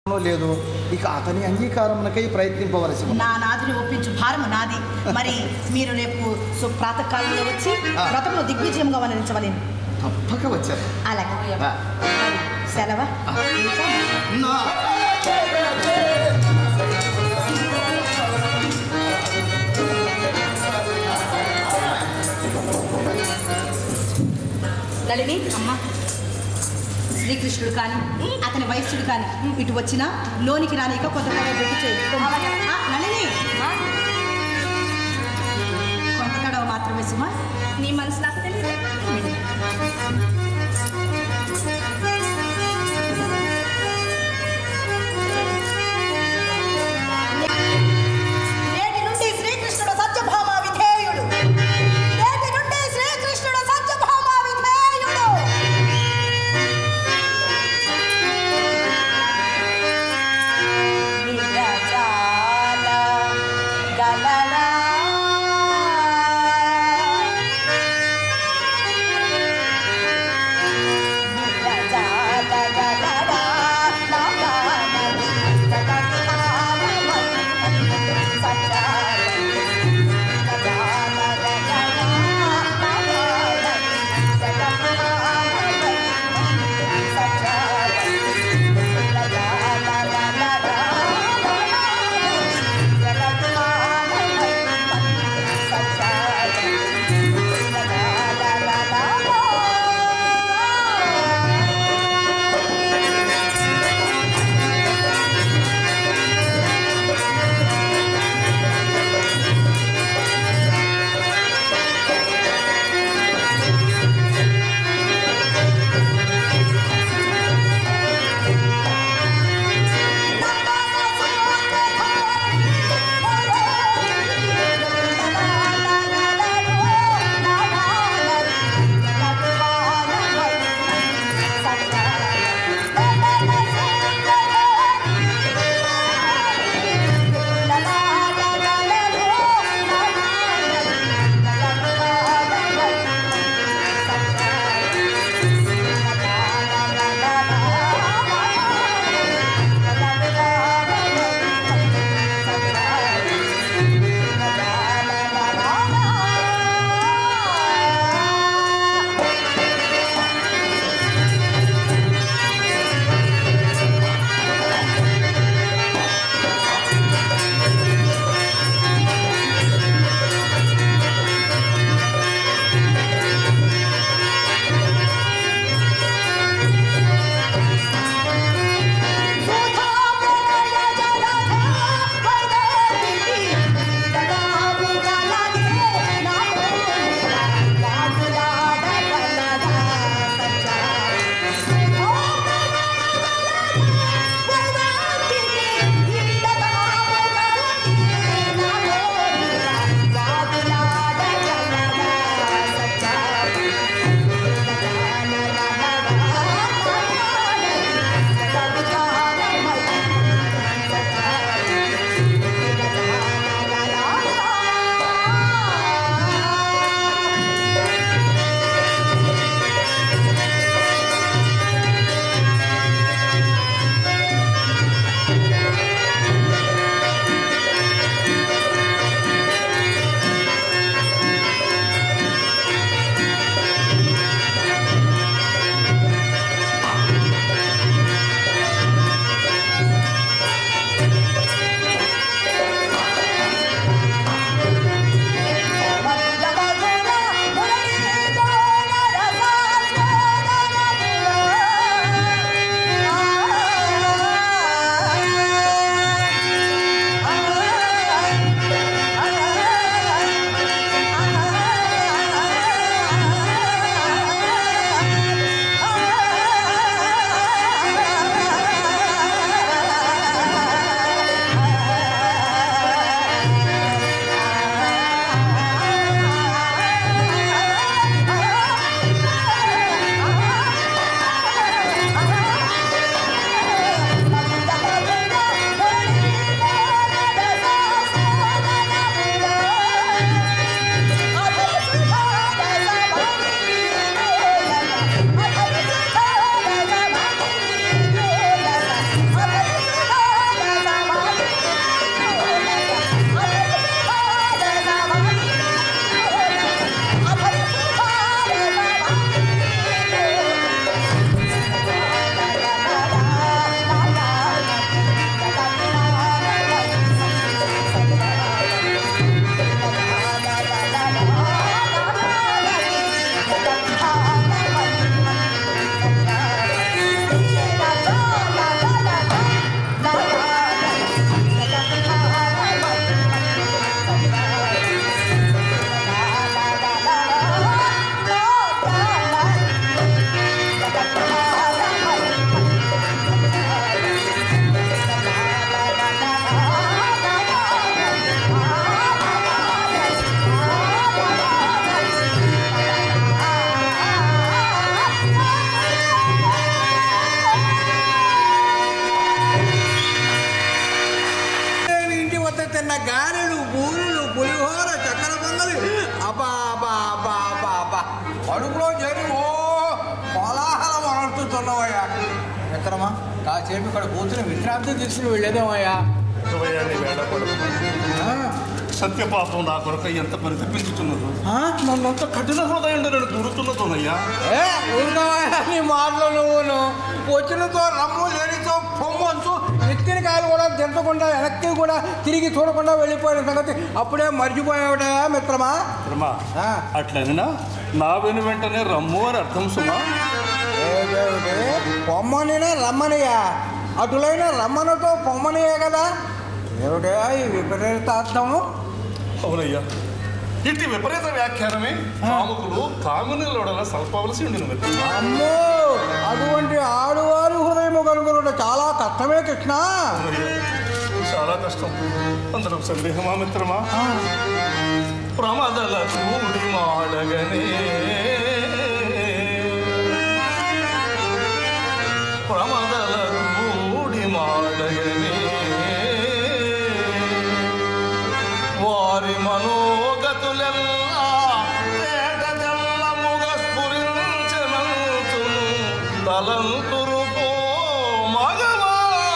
లేదు ఇక అతని అంగీకారమునకై ప్రయత్నింపవలసి నా నాదిని ఒప్పించు భారము నాది. మరి మీరు రేపు ప్రాతకాలంలో వచ్చి వ్రతంలో దిగ్విజయంగా వర్ణించవలేను. తప్పక వచ్చారు. అలాగే సెలవా. లలిని అమ్మ, శ్రీకృష్ణుడు కానీ అతని వైశ్యుడు కానీ ఇటు వచ్చినా లోనికి రానిక కొంతకాలం గుర్తు చేయి. నళిని కొంత తడవ మాత్రమే సుమా. నీ మనసు నాకు తెలియదు. నేటి నుండి శ్రీకృష్ణుడు సత్యభామ విధేయుడు. నేటి నుండి శ్రీకృష్ణుడు సత్యభామ విధేయుడు. విరజాల గలడా నిండా గారెలు బూరెలు పులిహోర చక్కెర పొంగలి అబ్బా అబ్బా అబ్బా అబ్బా అబ్బా అడుగులో చేరి ఓ కోలాహలం అనర్చుతున్నావయ్యా. మిత్రమా కాసేపు ఇక్కడ కూర్చుని విశ్రాంతి తీసుకుని వెళ్ళేదేమయ్యా. సత్యపాపం నా కొరక ఎంత పరితపించుతున్నదో, నన్నంత కఠిన హృదయం నేను కూరుతున్నదోనయ్యా. ఊరుకోవయ్యా నీ మాటలు నువ్వును. పొచ్చులతో రమ్ము లేనితో పొమ్మంచు ఎత్తిన కాయలు కూడా దించకుండా వెనక్కి కూడా తిరిగి చూడకుండా వెళ్ళిపోయిన సంగతి అప్పుడే మర్చిపోయావుటయా మిత్రమా. అట్లనినా నా వెను వెంటనే రమ్ము అని అర్థం సుమా. పొమ్మనినా రమ్మనియా, అటులైన రమ్మనతో పొమ్మనియే కదా. ఏమిటయా ఈ విపరీతార్థము? అవునయ్యా, ఇట్టి విపరీత వ్యాఖ్యానమే కాముకులు కామునిలోడలా సల్పవలసి ఉండిన. అమ్మో, అటువంటి ఆడువారి హృదయము కనుగొనడం చాలా కష్టమే కృష్ణ. చాలా కష్టం, అందరం సందేహమా మిత్రమా. ప్రమదల కూడి మాడగనే ప్రమదల కూడి మాడగనే వారి మనోగతులెల్లా తేటదెల్లముగ స్ఫురించనంతును తలంతురు పో మగవా.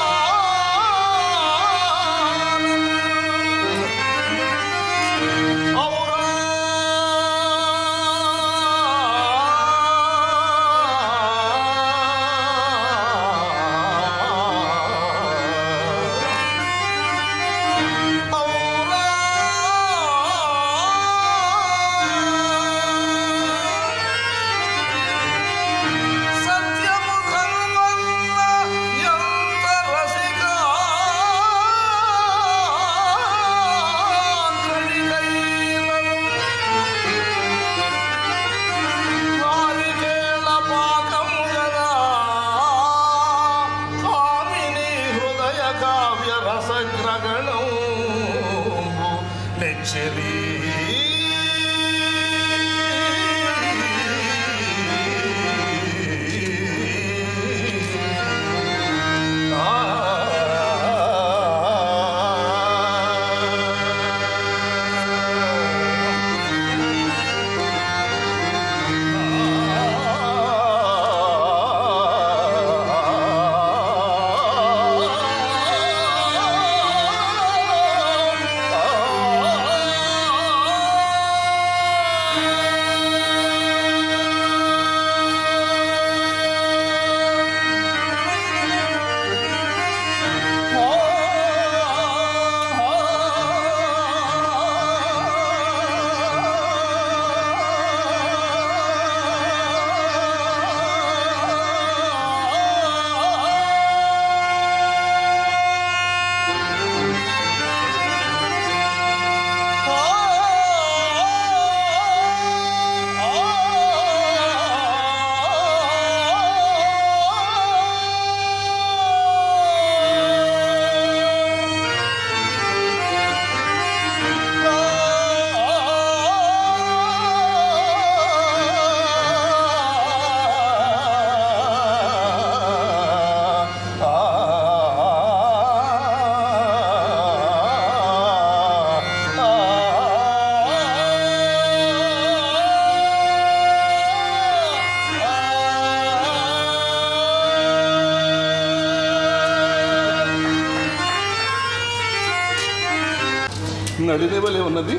నడిదేవలే ఉన్నది.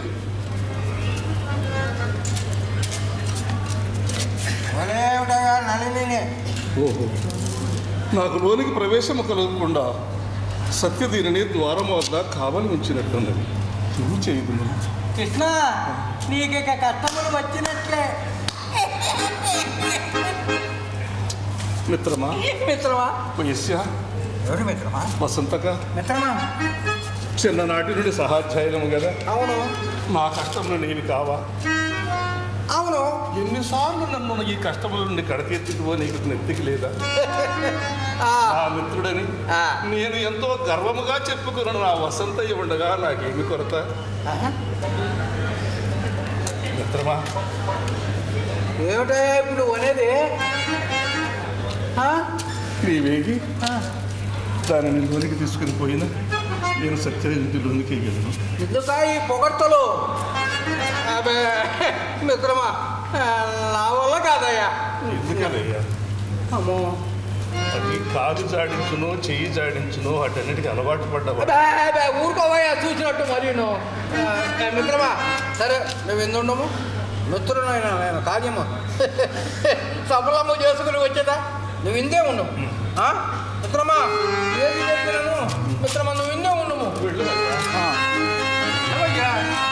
ఓహో, నాకు లోనికి ప్రవేశము కలగకుండా సత్యదీనిని ద్వారం వద్ద కావలి ఉంచినట్లున్నది. నువ్వు చేయదు కృష్ణ, నీకు ఇక కష్టములు వచ్చినట్లే. మిత్రమా మిత్రమా వయస్య ఎవరు మిత్రమా? వసంతక మిత్రమా, చిన్ననాటి నుండి సహాధ్యాయులము కదా. అవును. నా కష్టంలో నేను కావా? అవును. ఎన్నిసార్లు నన్ను ఈ కష్టముల నుండి కడకెత్తుకో నీకు నెత్తికి లేదా? నా మిత్రుడని నేను ఎంతో గర్వముగా చెప్పుకున్నాను. నా వసంతయ్య ఉండగా నాకేమి కొరత? మిత్రమా, ఏమిటా ఇప్పుడు అనేది? నీవేగి దానిని లోనికి తీసుకుని పోయినా నేను సత్యవతిలోనికి వెళ్ళను. ఎందుక ఈ పొగడ్తలు? అదే మిత్రమా, నా వల్ల కాదయ్యా. ఎందుకదయ్యా? అమ్మో, అది కాదు జాడించునో చెయ్యి జాడించునో అటన్నిటికీ అలవాటు పడ్డావా? ఊరుకోవయ్యా చూసినట్టు మరి మిత్రమా. సరే మేము ఎందుండము, మిత్రునైనా నేను కార్యము సఫలము చేసుకుని వచ్చేదా? నువ్వు ఇందే ఉండవు మిత్రమా. ఏది చెప్పినాను మిత్రమా, నువ్వు ఇందే ఉండము. ఏమయ్యా?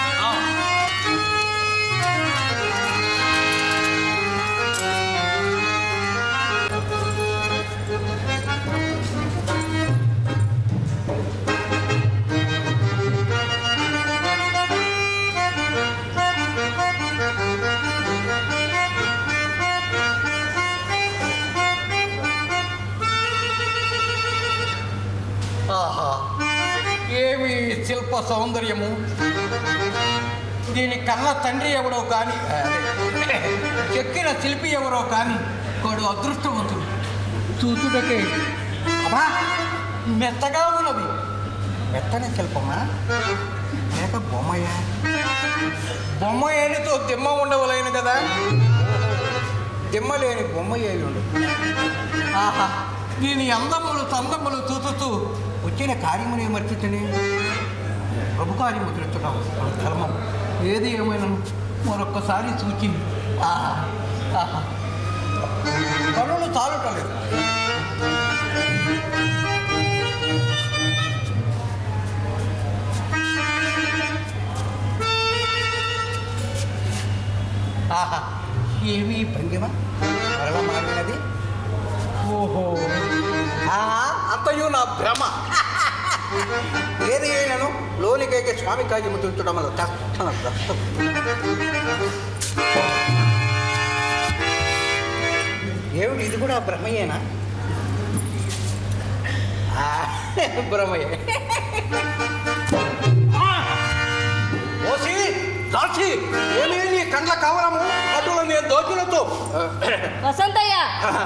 ఆహా, ఏమి శిల్ప సౌందర్యము! దీని కన్న తండ్రి ఎవరో కానీ, చెక్కిన శిల్పి ఎవరో కానీ వాడు అదృష్టవంతుడు. చూచుటకే అబ్బా మెత్తగా ఉన్నది. మెత్తని శిల్పమా లేక బొమ్మయ్యా? బొమ్మ ఏనితో దిమ్మ ఉండవలేను కదా, దిమ్మ లేని బొమ్మ ఏమి ఉండదు. ఆహా, దీని అందములు తందములు చూచుతూ వచ్చిన కార్యమునే మర్చితేనే ప్రభు కార్యము తెలుస్తున్నావు. ధర్మం ఏది ఏమైనా మరొక్కసారి చూచి ఆహా ఆహా కనులు చాలుటలేదు. ఆహా, ఏమి భంగిమ మరల మారినది. ఓహో, అంతయు నా భ్రమ. ఏది అయినను లోనికైతే స్వామి కార్యము తెలుచడం వల్ల తక్షణ భ్రష్టం. ఏమిటి, ఇది కూడా భ్రమయేనా? భ్రమయే. ఓసి దాచి, ఏమీ నీ కండ్ల కావడము అటులో నేను దోచులతో వసంతయ్య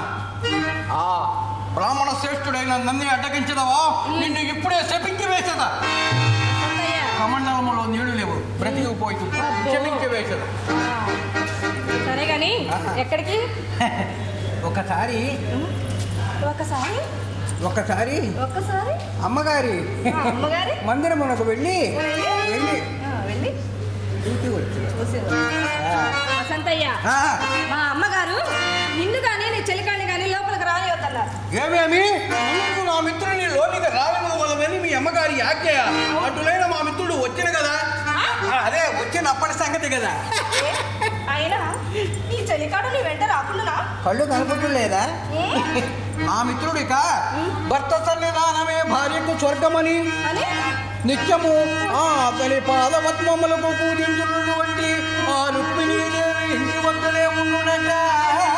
బ్రాహ్మణ శ్రేష్ఠుడైన నన్ను అడ్డగించదవా? నిన్ను ఇప్పుడే శపించి వేసదా? కమండలములో నీళ్లు లేవు, బ్రతికిపోయి క్షమించి వేసదు. సరే గాని ఎక్కడికి? ఒకసారి ఒకసారి ఒకసారి ఒక్కసారి అమ్మగారి అమ్మగారి మందిరమునకు వెళ్ళి వెళ్ళి ఇంటికి వచ్చి వసంతయ్య, మా అమ్మగారు నిన్ను కానీ నీ చెలికాన్ని కానీ లోపలికి రానివద్దన్నారు. ఏమేమి నా మిత్రుని లోనికి రానివ్వగలమని మీ అమ్మగారి ఆజ్ఞ. అటులైన మా మిత్రుడు వచ్చిన కదా, అదే వచ్చినప్పటి సంగతి కదా. అయినా నీ చెలికాడు నీ వెంట రాకుండా కళ్ళు కనపడలేదా? మా మిత్రుడిక భర్త సన్నిధానమే భార్యకు స్వర్గమని నిత్యము అతని పాదపద్మములకు పూజించున్నటువంటి ఆ రుక్మిణీదేవి ఇంటి వద్దనే ఉండునగా